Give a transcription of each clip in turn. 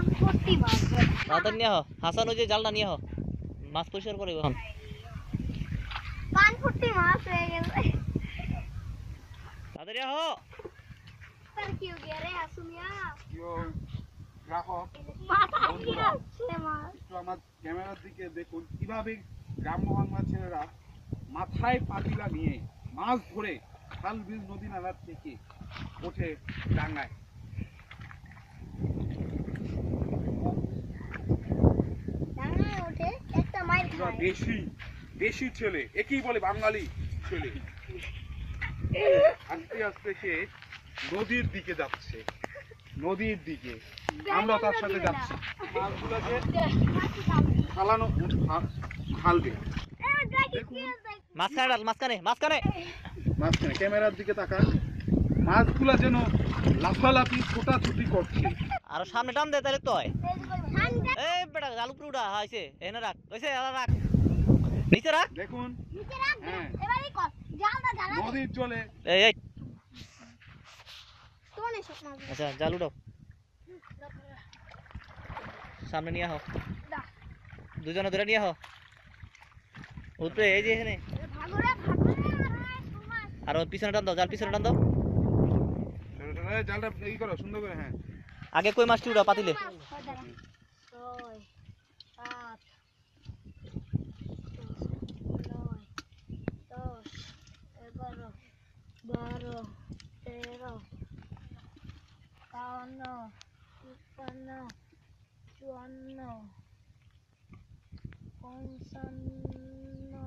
তাড়াতাড়ি নিয়ে আহ, হাসান ওই যে জালটা নিয়ে আহ, মাছ পরিষ্কার করে এখন। পানফুটি মাছ হয়ে গেছে। তাড়াতাড়ি আহ। তার কি হয়ে গেছে রে আসুমিয়া? গ্রাহক মাথা কি আছে মাছ? একটু আমার ক্যামেরার দিকে দেখুন কিভাবে গ্রাম্য বাংলার ছেলেরা মাথায় পাতিলা নিয়ে মাছ ধরে খাল বিল নদী নালার থেকে ওঠে ডাঙ্গায়। ডাঙায় ওঠে একটা মাইর এরা খায়। দেশি দেশি ছেলে, একেই বলে বাঙালি ছেলে। আস্তে আস্তে সে নদীর দিকে যাচ্ছে, নদীর দিকে আমরা তার সাথে যাচ্ছি। মাছগুলোকে ফালানো ঢালবে। মাঝখানে ডাল, মাঝখানে মাঝখানে। মাঝখানে ক্যামেরার দিকে তাকান, মাছগুলা যেন লাফালাফি ছোটাছুটি করছে। আরো সামনে টান দে তাহলে তো হয়। এই বেটা জাল উপরে উঠা হইছে, এনে রাখ হইছে, আলা রাখ নিচে রাখ। দেখুন নিচে রাখ হ্যাঁ। এবারে কর জালটা জ্বালা দে। নদীর জলে এই এই তোনে শুকনা আচ্ছা জাল উঠাও, সামনে নিয়ে আহ, দা দুজনে ধরে নিয়ে আহ উপরে। এই যে এখানে ভাগরে আরে তোমার আর ওর পিছনে টান দাও, জাল পিছনে টান দাও। জালটা ই করো সুন্দর করে। হ্যাঁ আগে কই মাছটি উঠাও পাতিলে। 6 7 9 10 11 12 13 52 53 54 55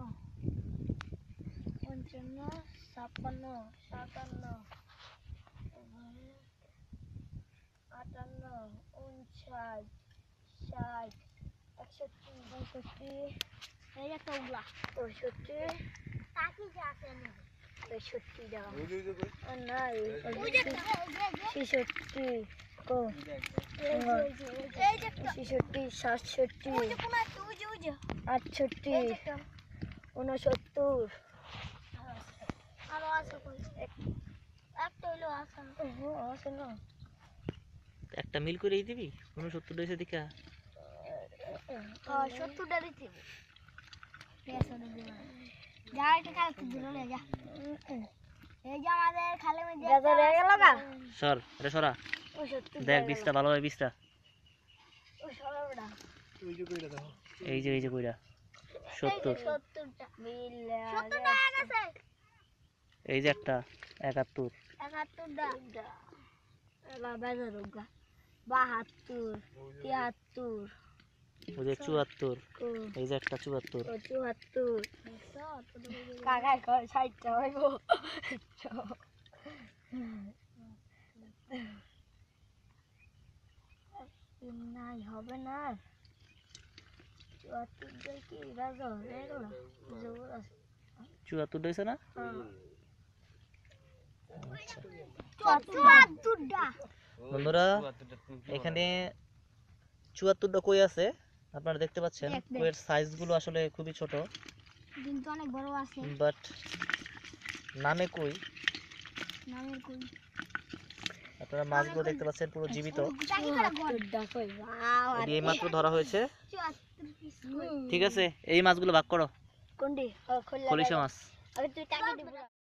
55 56 57 58 59 60 61 62 এই একটা উগলা 63 তাকি যে আছে না 63 দাও না ওই যে 66 কো এই যে 66 67 ওই যে কোনা ওই যে 68 69 আরো আছে কই একটা হইলো আছে আছে না একটা মিল করে দিবি 69 হইছে দেখা। 70 টা দিতে পেছনে দিবা যা এটা কালকে দিলো লে যা এই যে আমাদের খালে মধ্যে বেজা রে গেল গা সর এটা সরা, 69 দেখ বিছটা ভালোভাবে বিছটা। ও সরবড়া এই যে কইরা 70, 70 টা মিলে 70 টা গেছে এই যে একটা 71, 71 টা এলা বেজা রোগা 72 73 ওই যে 74, এই যে একটা 74, 74 কাকাই কয় 60 টা হইবো নাই হবে না 74 টা কি রাজা হয়ে গেল জোর আছে 74 হইছে না? আচ্ছা 74 টা বন্ধুরা এখানে 74টা কই আছে আপনারা দেখতে পাচ্ছেন। কইয়ের সাইজ গুলো আসলে খুবই ছোট, কিন্তু অনেক বড় আছে বাট নামে কই। নামের কই আপনারা মাছগুলো দেখতে পাচ্ছেন পুরো জীবিত, ওয়াও এই মাত্র ধরা হয়েছে। 74 পিস ঠিক আছে এই মাছগুলো ভাগ করো, কোনটি খলিশা মাছ। আরে তুই টাকা দিবি